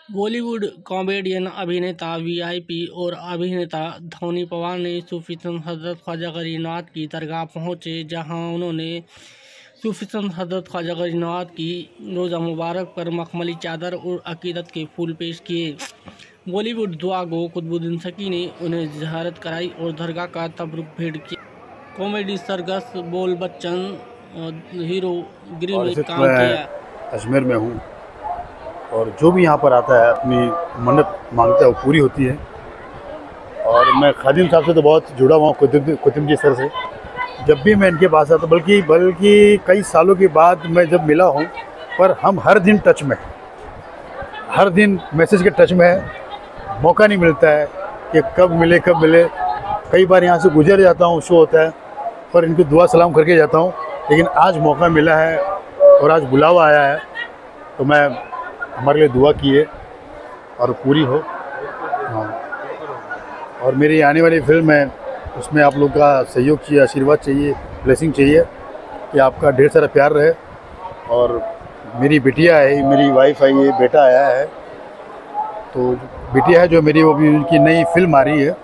Bollywood comedian, अभिनेता, VIP और अभिनेता धोनी पवार ने सूफी संत हजरत ख्वाजा गरीबनवाज की दरगाह पहुंचे, जहां उन्होंने सूफी संत हजरत ख्वाजा गरीबनवाज की रोज़ा मुबारक पर मखमली चादर और अकीदत के फूल पेश किए। बॉलीवुड दुआ गो कुतुबुद्दीन सकी ने उन्हें ज़ियारत कराई और दरगाह का तबरुक भेंट किया। कॉमेडी सरगस बोल बच्चन हीरोगिरी में काम किया। अजमेर में हूँ और जो भी यहाँ पर आता है अपनी मन्नत मांगता है वो पूरी होती है। और मैं खादिम साहब से तो बहुत जुड़ा हुआ हूँ, कुतुब जी सर से। जब भी मैं इनके पास आता बल्कि कई सालों के बाद मैं जब मिला हूँ, पर हम हर दिन टच में, हर दिन मैसेज के टच में है। मौका नहीं मिलता है कि कब मिले। कई बार यहाँ से गुजर जाता हूँ, शो होता है, पर इनको दुआ सलाम करके जाता हूँ। लेकिन आज मौका मिला है और आज बुलावा आया है, तो मैं हमारे लिए दुआ कीजिए और पूरी हो। हाँ, और मेरी आने वाली फिल्म है, उसमें आप लोग का सहयोग चाहिए, आशीर्वाद चाहिए, ब्लेसिंग चाहिए कि आपका ढेर सारा प्यार रहे। और मेरी बिटिया है, मेरी वाइफ आई है, बेटा आया है, तो बिटिया है जो मेरी, वो भी उनकी नई फिल्म आ रही है।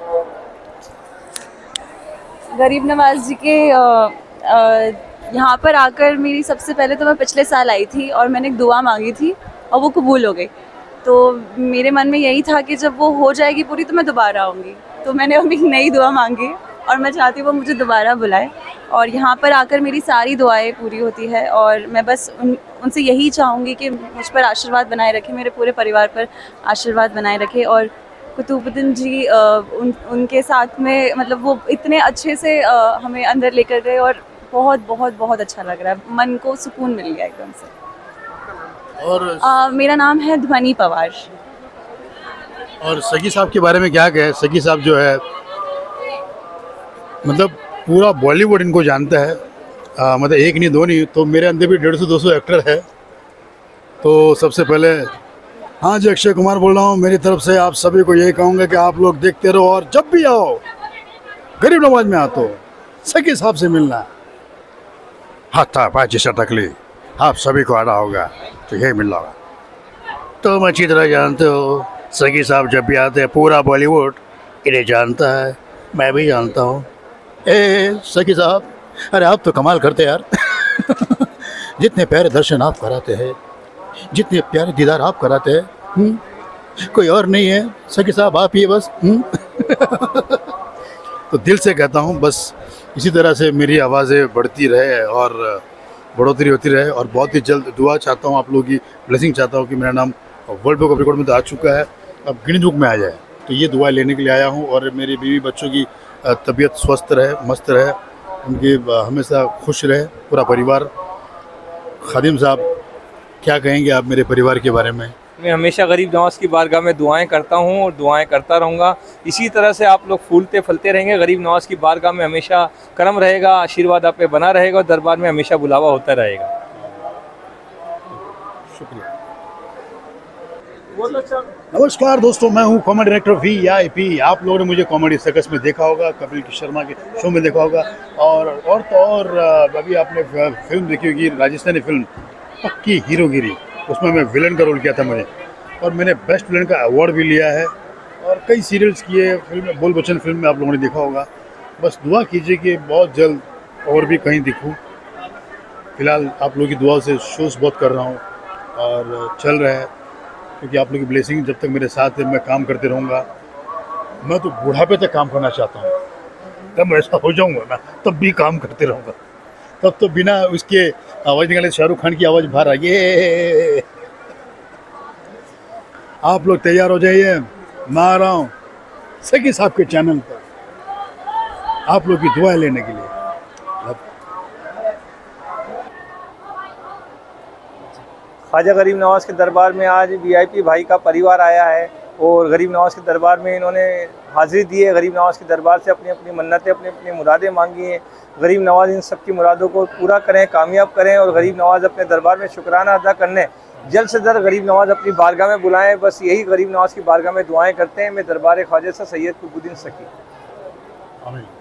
गरीब नवाज जी के यहाँ पर आकर मेरी सबसे पहले तो मैं पिछले साल आई थी और मैंने एक दुआ मांगी थी और वो कबूल हो गई। तो मेरे मन में यही था कि जब वो हो जाएगी पूरी तो मैं दोबारा आऊँगी। तो मैंने अभी नई दुआ मांगी और मैं चाहती हूँ वो मुझे दोबारा बुलाए और यहाँ पर आकर मेरी सारी दुआएं पूरी होती है। और मैं बस उनसे यही चाहूँगी कि मुझ पर आशीर्वाद बनाए रखें, मेरे पूरे परिवार पर आशीर्वाद बनाए रखें। और कुतुबुद्दीन जी उनके साथ में मतलब वो इतने अच्छे से हमें अंदर लेकर गए और बहुत बहुत बहुत अच्छा लग रहा है, मन को सुकून मिल गया एकदम से। और मेरा नाम है ध्वनि पवार। और सगी साहब के बारे में क्या कहें? सगी साहब जो है मतलब पूरा बॉलीवुड इनको जानता है। मतलब एक नहीं दो नहीं, तो मेरे अंदर भी 150-200 एक्टर है। तो सबसे पहले हाँ जी, अक्षय कुमार बोल रहा हूँ। मेरी तरफ से आप सभी को यही कहूँगा कि आप लोग देखते रहो और जब भी आओ गरीब नवाज में आते हो सगी साहब से मिलना, हाथापाई जैसा तकली आप सभी को आना होगा, तो यही मिल रहा होगा। तो मैं अच्छी तरह जानते हो, सगी साहब जब भी आते हैं पूरा बॉलीवुड इन्हें जानता है, मैं भी जानता हूँ। सगी साहब, अरे आप तो कमाल करते यार जितने प्यारे दर्शन आप कराते हैं, जितने प्यारे दीदार आप कराते हैं, कोई और नहीं है सगी साहब, आप ही बस। तो दिल से कहता हूँ बस इसी तरह से मेरी आवाज़ें बढ़ती रहे और बढ़ोतरी होती रहे। और बहुत ही जल्द दुआ चाहता हूँ, आप लोगों की ब्लेसिंग चाहता हूँ कि मेरा नाम वर्ल्ड बुक ऑफ रिकॉर्ड में तो आ चुका है, अब गिनीज बुक में आ जाए। तो ये दुआ लेने के लिए आया हूँ। और मेरी बीवी बच्चों की तबीयत स्वस्थ रहे, मस्त रहे, उनकी हमेशा खुश रहे पूरा परिवार। खादिम साहब, क्या कहेंगे आप मेरे परिवार के बारे में? मैं हमेशा गरीब नवाज की बारगाह में दुआएं करता हूं और दुआएं करता रहूंगा। इसी तरह से आप लोग फूलते फलते रहेंगे। गरीब नवाज की बारगाह में हमेशा करम रहेगा, आशीर्वाद आप पे बना रहेगा और दरबार में हमेशा बुलावा होता रहेगा। शुक्रिया। नमस्कार दोस्तों, मैं हूं कॉमेडी डायरेक्टर वीआईपी। आप लोगों ने मुझे कॉमेडी सर्कस में देखा होगा, कपिल शर्मा के शो में देखा होगा, और अभी आपने फिल्म देखी होगी राजस्थानी फिल्म पक्की हीरोगिरी, उसमें मैं विलन का रोल किया था मैंने, और मैंने बेस्ट विलन का अवार्ड भी लिया है। और कई सीरियल्स किए, फिल्म बोल बच्चन फिल्म में आप लोगों ने देखा होगा। बस दुआ कीजिए कि बहुत जल्द और भी कहीं दिखूं। फिलहाल आप लोगों की दुआ से शोज़ बहुत कर रहा हूं और चल रहा है, क्योंकि आप लोगों की ब्लेसिंग जब तक मेरे साथ है मैं काम करते रहूँगा। मैं तो बुढ़ापे तक काम करना चाहता हूँ, तब ऐसा हो जाऊँगा ना, तब भी काम करते रहूँगा। तब तो बिना उसके आवाज़ निकाले शाहरुख खान की आवाज़ बाहर आ गई। आप लोग तैयार हो जाइए, मैं आ रहा हूँ सगी साहब के चैनल पर आप लोग की दुआ लेने के लिए। ख्वाजा गरीब नवाज के दरबार में आज वीआईपी भाई का परिवार आया है और गरीब नवाज के दरबार में इन्होंने हाजिरी दी है। गरीब नवाज के दरबार से अपनी अपनी मन्नतें, अपनी अपनी मुरादें मांगी हैं। गरीब नवाज इन सब की मुरादों को पूरा करें, कामयाब करें। और गरीब नवाज अपने दरबार में शुक्राना अदा करने जल्द से जल्द गरीब नवाज अपनी बारगाह में बुलाएं। बस यही गरीब नवाज की बारगाह में दुआएं करते हैं। मैं दरबार ख्वाजा से सैयद कुतुबुद्दीन सकी। आमीन।